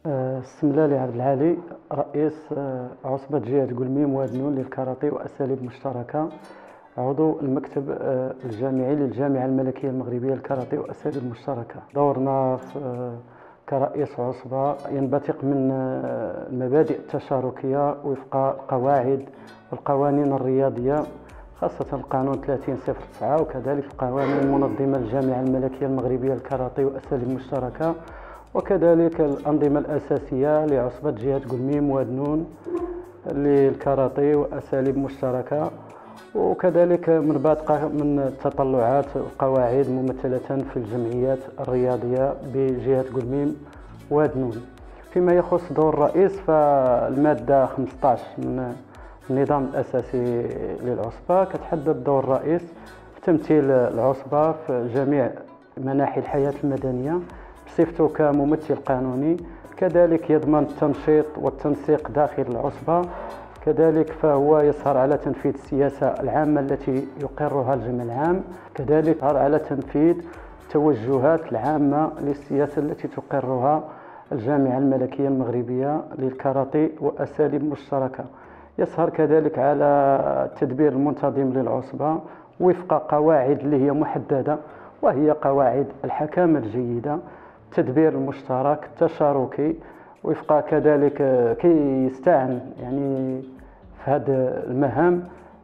السملالي عبد العالي، رئيس عصبة جهة قلميم وادنون للكاراتيه وأساليب مشتركة، عضو المكتب الجامعي للجامعة الملكية المغربية للكاراتيه وأساليب مشتركة. دورنا كرئيس عصبة ينبثق من المبادئ التشاركية وفق القواعد والقوانين الرياضية، خاصة القانون 30/09 وكذلك القوانين المنظمة للجامعة الملكية المغربية للكاراتيه وأساليب مشتركة، وكذلك الأنظمة الأساسية لعصبة جهة قلميم وادنون للكاراتيه وأساليب مشتركة، وكذلك منبثقة من التطلعات والقواعد ممثلة في الجمعيات الرياضية بجهة قلميم وادنون. فيما يخص دور الرئيس، فالمادة 15 من النظام الأساسي للعصبة كتحدد دور الرئيس في تمثيل العصبة في جميع مناحي الحياة المدنية بصفته كممثل قانوني، كذلك يضمن التنشيط والتنسيق داخل العصبة، كذلك فهو يسهر على تنفيذ السياسة العامة التي يقرها الجمع العام، كذلك يسهر على تنفيذ التوجهات العامة للسياسة التي تقرها الجامعة الملكية المغربية للكاراتيه وأساليب مشتركة، يسهر كذلك على التدبير المنتظم للعصبة وفق قواعد اللي هي محددة، وهي قواعد الحكامة الجيدة، التدبير المشترك التشاركي، وفق كذلك كي يستعن يعني في هذه المهام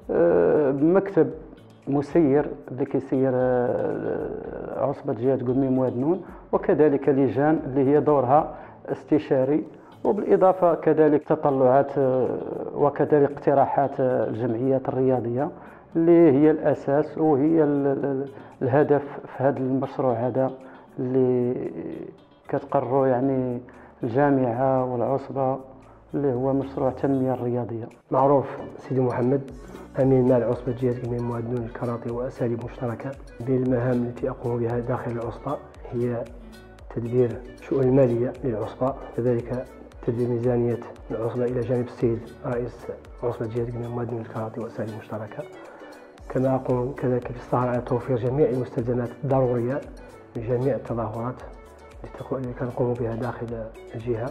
بمكتب مسير اللي كيسير عصبة جهة قلميم وادنون، وكذلك لجان اللي هي دورها استشاري، وبالإضافة كذلك تطلعات وكذلك اقتراحات الجمعيات الرياضية اللي هي الأساس وهي الهدف في هذا المشروع هذا اللي كتقروا يعني الجامعة والعصبة، اللي هو مشروع التنمية الرياضية. معروف سيدي محمد، أمين مال عصبة جهة قلميم وادنون للكاراتيه وأساليب مشتركة. بالمهام التي أقوم بها داخل العصبة هي تدبير الشؤون المالية للعصبة، كذلك تدبير ميزانية العصبة إلى جانب السيد رئيس عصبة جهة قلميم وادنون للكاراتيه وأساليب مشتركة. كما أقوم كذلك بالسهر على توفير جميع المستلزمات الضرورية لجميع التظاهرات التي كنقوم بها داخل الجهة،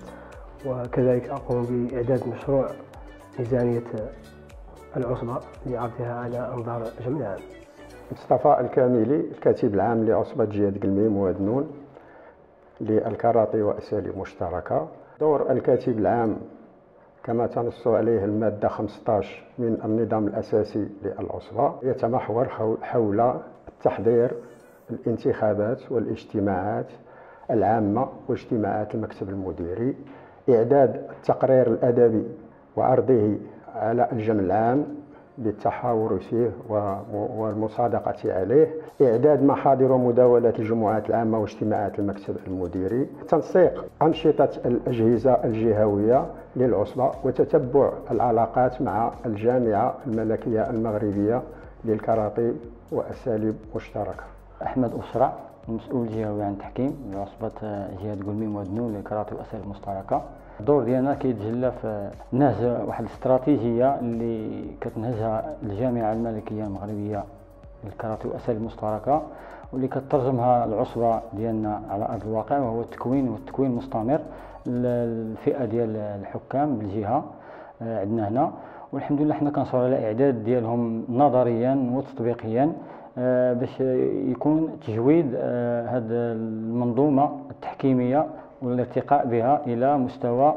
وكذلك أقوم بإعداد مشروع ميزانية العصبة لعرضها على أنظار الجمع العام. مصطفى الكاملي، الكاتب العام لعصبة جهة قلميم وادنون للكاراتيه وأساليب مشتركة. دور الكاتب العام كما تنص عليه المادة 15 من النظام الأساسي للعصبة يتمحور حول التحضير الانتخابات والاجتماعات العامة واجتماعات المكتب المديري، إعداد التقرير الأدبي وعرضه على الجمع العام للتحاور فيه والمصادقة عليه، إعداد محاضر ومداولات الجمعات العامة واجتماعات المكتب المديري، تنسيق أنشطة الأجهزة الجهوية للعصبة، وتتبع العلاقات مع الجامعة الملكية المغربية للكاراتيه وأساليب مشتركة. أحمد أسرع، المسؤول الجهوي عن التحكيم لعصبة جهة قلميم وادنون للكاراتيه وأساليب مشتركة. الدور ديالنا كيتجلى في نهج واحد الاستراتيجيه اللي كتنهجها الجامعه الملكيه المغربيه للكاراتيه واساليب مشتركه، واللي كترجمها العصبه ديالنا على ارض الواقع، وهو التكوين المستمر للفئه ديال الحكام بالجهه عندنا هنا. والحمد لله حنا كنصوروا على اعداد ديالهم نظريا وتطبيقيا باش يكون تجويد هذه المنظومه التحكيميه والارتقاء بها إلى مستوى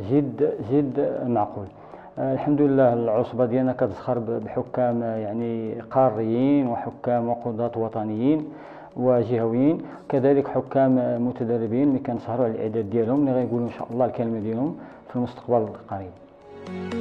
جد معقول. الحمد لله العصبة ديالنا كتزخر بحكام يعني قاريين وحكام وقضاة وطنيين وجهويين، كذلك حكام متدربين اللي كنسهروا على الإعداد ديالهم اللي غيقولوا إن شاء الله الكلمة ديالهم في المستقبل القريب.